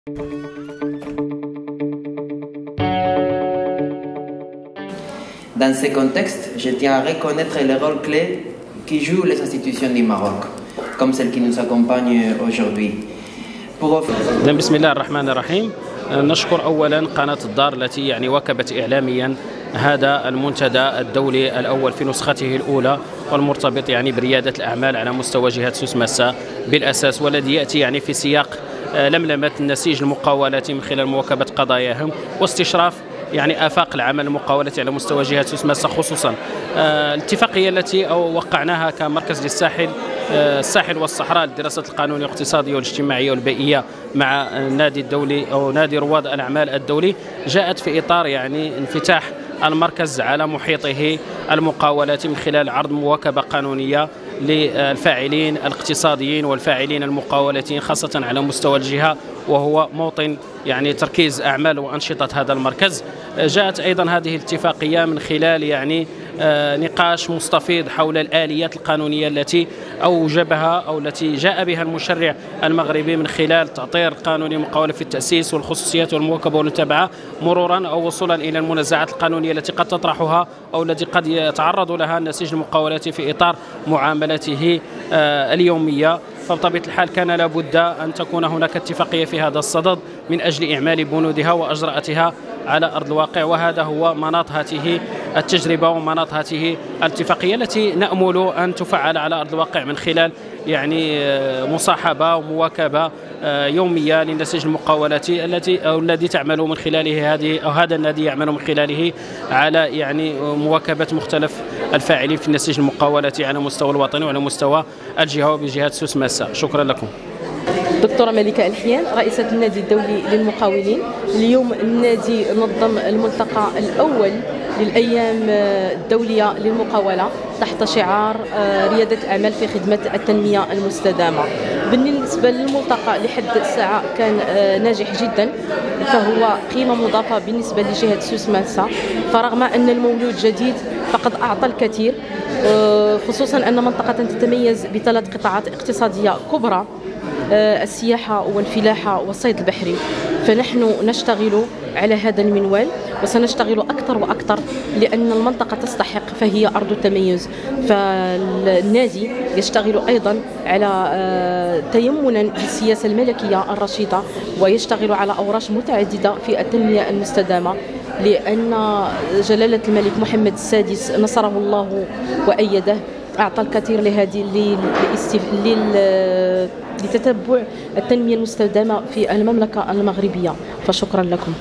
Dans ce contexte, je tiens à reconnaître le rôle clé qui jouent les institutions du Maroc, comme celle qui nous accompagne aujourd'hui. بسم الله الرحمن الرحيم. نشكر أولا قناة الدار التي واكبت إعلاميا هذا المنتدى الدولي الأول في نسخته الأولى والمرتبط بريادة الأعمال على مستوى جهة سوس ماسا بالأساس، والذي يأتي في سياق لملمة النسيج المقاولات من خلال مواكبة قضاياهم واستشراف آفاق العمل المقاولة على مستوى جهة سوس ماسا خصوصا. الاتفاقية التي وقعناها كمركز للساحل الساحل والصحراء للدراسات القانونية والاقتصادية والاجتماعية والبيئية مع النادي الدولي أو نادي رواد الأعمال الدولي جاءت في إطار انفتاح المركز على محيطه المقاولات من خلال عرض مواكبة قانونية للفاعلين الاقتصاديين والفاعلين المقاولاتيين خاصة على مستوى الجهة، وهو موطن تركيز أعمال وأنشطة هذا المركز. جاءت أيضا هذه الاتفاقية من خلال نقاش مستفيض حول الآليات القانونية التي أوجبها أو التي جاء بها المشرع المغربي من خلال تأطير قانون المقاولة في التأسيس والخصوصيات والمواكبة والمتابعة، مرورا أو وصولا إلى المنازعات القانونية التي قد تطرحها أو التي قد يتعرض لها النسيج المقاولاتي في إطار معاملته اليومية. فبطبيعة الحال كان لابد أن تكون هناك اتفاقية في هذا الصدد من أجل إعمال بنودها وأجراءتها على أرض الواقع، وهذا هو مناط هذه التجربة ومناط هذه الاتفاقية التي نأمل أن تفعل على أرض الواقع من خلال مصاحبة ومواكبة يومية للنسيج المقاولاتي الذي تعمل من خلاله هذا النادي يعمل من خلاله على مواكبة مختلف الفاعلين في النسيج المقاولاتي على مستوى الوطني وعلى مستوى الجهة وبجهة سوس ماسا. شكرا لكم. دكتورة ملكة الحيان، رئيسة النادي الدولي للمقاولين. اليوم النادي نظم الملتقى الأول للأيام الدولية للمقاولة تحت شعار ريادة الأعمال في خدمة التنمية المستدامة. بالنسبة للملتقى لحد الساعة كان ناجح جدا، فهو قيمة مضافة بالنسبة لجهة سوس ماسا، فرغم أن المولود جديد فقد أعطى الكثير، خصوصا أن منطقة تتميز بثلاث قطاعات اقتصادية كبرى: السياحة والفلاحة والصيد البحري. فنحن نشتغل على هذا المنوال وسنشتغل أكثر وأكثر لأن المنطقة تستحق، فهي أرض التميز. فالنادي يشتغل أيضا على تيمنا بالسياسة الملكية الرشيدة، ويشتغل على أوراش متعددة في التنمية المستدامة، لأن جلالة الملك محمد السادس نصره الله وأيده أعطى الكثير لتتبع التنمية المستدامة في المملكة المغربية. فشكرا لكم.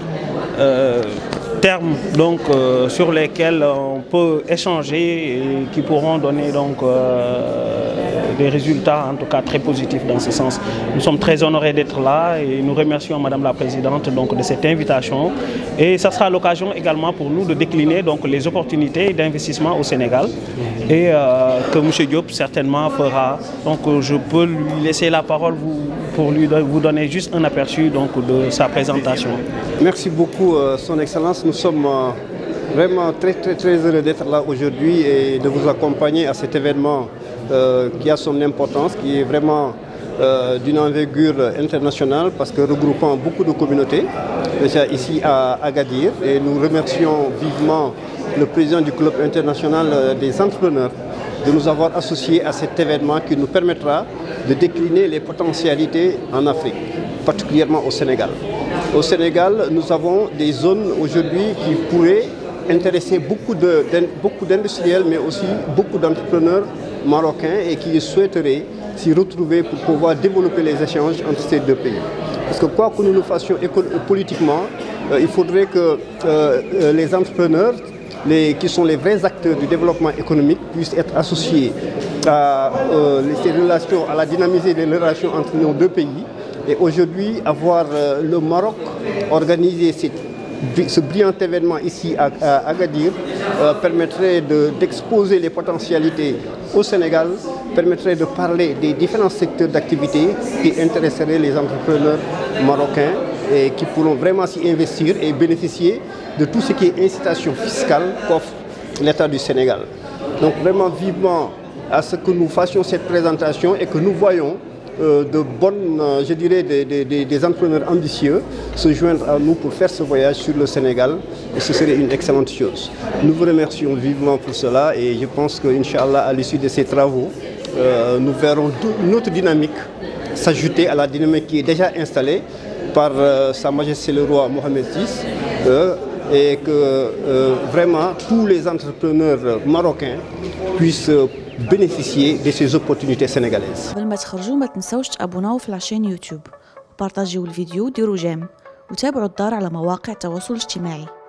Termes sur lesquels on peut échanger et qui pourront donner des résultats en tout cas très positifs dans ce sens. Nous sommes très honorés d'être là et nous remercions Madame la Présidente de cette invitation, et ça sera l'occasion également pour nous de décliner les opportunités d'investissement au Sénégal et que M. Diop certainement fera. Donc je peux lui laisser la parole pour vous donner juste un aperçu de sa présentation. Merci beaucoup Son Excellence. Nous sommes vraiment très heureux d'être là aujourd'hui et de vous accompagner à cet événement qui a son importance, qui est vraiment d'une envergure internationale parce que regroupant beaucoup de communautés, déjà ici à Agadir. Et nous remercions vivement le président du Club international des entrepreneurs de nous avoir associés à cet événement qui nous permettra de décliner les potentialités en Afrique, particulièrement au Sénégal. Au Sénégal, nous avons des zones aujourd'hui qui pourraient intéresser beaucoup d'industriels, mais aussi beaucoup d'entrepreneurs marocains et qui souhaiteraient s'y retrouver pour pouvoir développer les échanges entre ces deux pays. Parce que quoi que nous le fassions politiquement, il faudrait que les entrepreneurs, qui sont les vrais acteurs du développement économique, puissent être associés à ces relations, à la dynamiser des relations entre nos deux pays. Et aujourd'hui, avoir le Maroc organiser ce brillant événement ici à Agadir permettrait d'exposer les potentialités au Sénégal, permettrait de parler des différents secteurs d'activité qui intéresseraient les entrepreneurs marocains et qui pourront vraiment s'y investir et bénéficier de tout ce qui est incitation fiscale qu'offre l'État du Sénégal. Donc vraiment vivement à ce que nous fassions cette présentation et que nous voyons de bonnes, je dirais, des entrepreneurs ambitieux se joindre à nous pour faire ce voyage sur le Sénégal, et ce serait une excellente chose. Nous vous remercions vivement pour cela et je pense qu'Inch'Allah, à l'issue de ces travaux, nous verrons notre dynamique s'ajouter à la dynamique qui est déjà installée par Sa Majesté le Roi Mohamed VI, et que vraiment tous les entrepreneurs marocains puissent bénéficier de ces opportunités sénégalaises. قبل ما تخرجوا ما تنسوش تابوناو في العشان يوتيوب وبارطاجيو الفيديو وديروا جيم وتابعوا الدار على مواقع التواصل الاجتماعي.